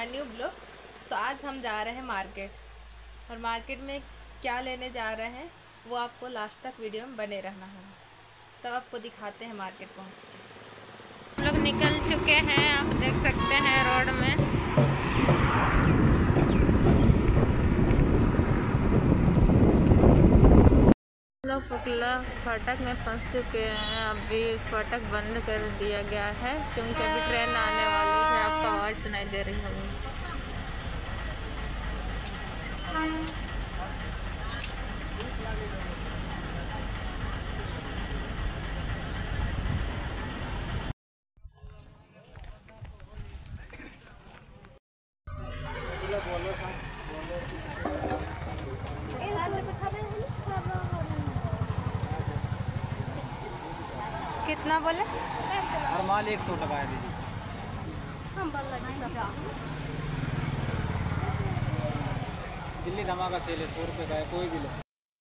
My new blog. तो आज हम जा रहे हैं मार्केट और मार्केट में क्या लेने जा रहे हैं वो आपको लास्ट तक वीडियो में बने रहना है। तब आपको दिखाते हैं मार्केट पहुँच के। हम लोग निकल चुके हैं, आप देख सकते हैं रोड में। लोग पुतला फाटक में फंस चुके हैं। अभी फाटक बंद कर दिया गया है क्योंकि अभी ट्रेन आने वाली है। आपको आवाज़ सुनाई दे रही होगी। कितना बोले? हर माल 100 टका है दीदी। दिल्ली धमाका सेल है, 100 रुपये का है, कोई भी लो।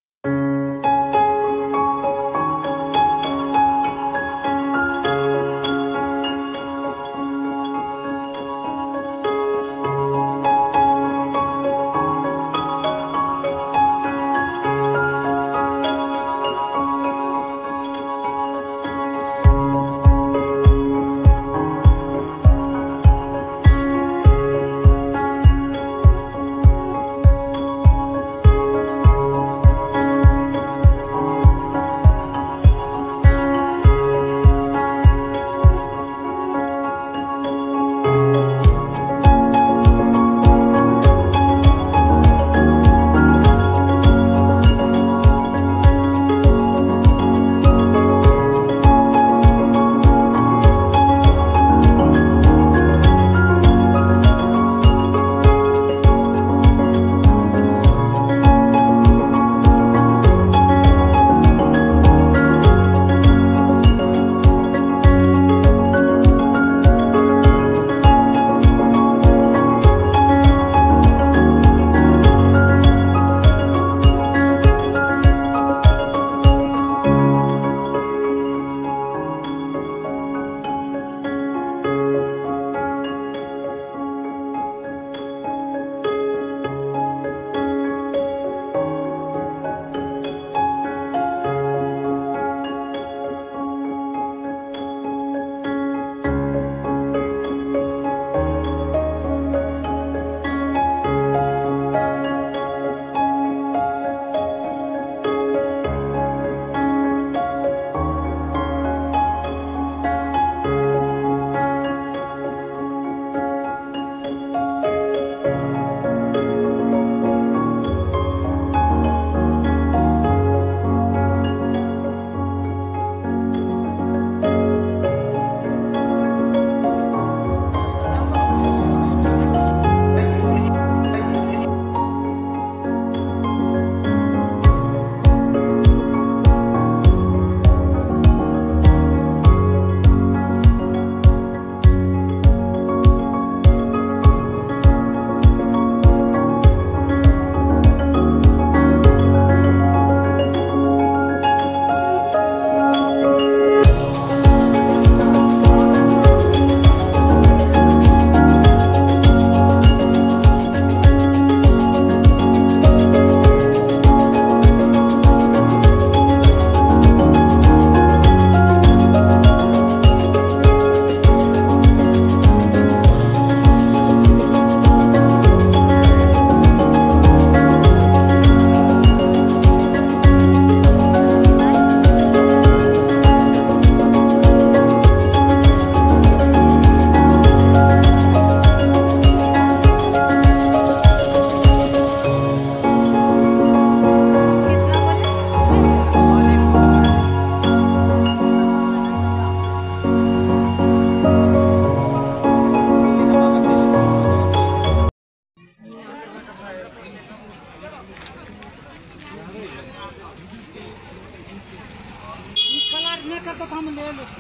तो हम ले लो,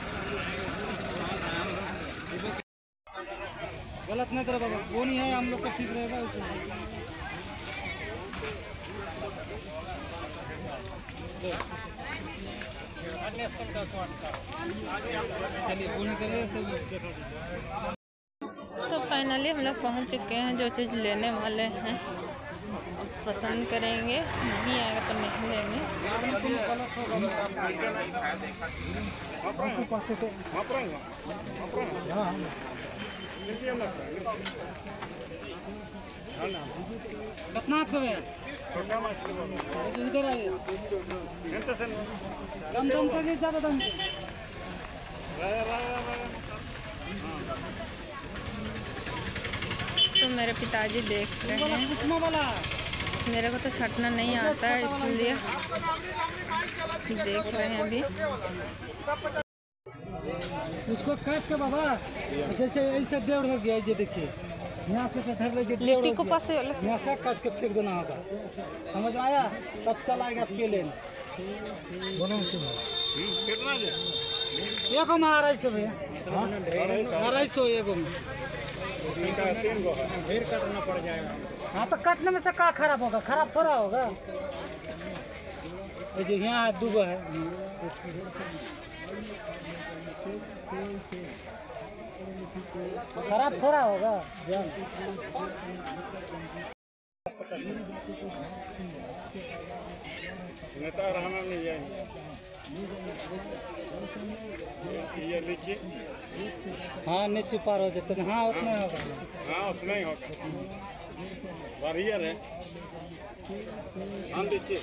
गलत नहीं करे बाबा, वो नहीं है हम लोग का ठीक रहेगा उसे। तो फाइनली हम लोग पहुँच चुके हैं। जो चीज़ लेने वाले हैं अब पसंद करेंगे, नहीं आएगा तो नहीं लेंगे। कितना इधर आइए, कम दाम का ज़्यादा दाम तो मेरे पिताजी देख रहे हैं। मेरे को तो छटना नहीं आता है, इसलिए देख रहे हैं अभी। उसको काट के बाबा जैसे ऐसे डेढ़ हो गया, ये देखिए यहाँ से धर लीजिए, लिट्टी को पास यहाँ से काट के फेंक देना होगा, समझ में आया? तब चलाएगा प्लेन। एगो में 250 भैया, 250 एगो में। ढेर काटना पड़ जाएगा। हाँ तो काटने में से क्या खराब होगा? खराब थोड़ा होगा। ये जो यहाँ 2 है, खराब थोड़ा होगा। नेता रहना नहीं जाएंगे। ये नीचे, हाँ नीचे पार हो जाते हैं। हाँ उतना होगा, हाँ उतना ही होगा। बैरियर है, हम नीचे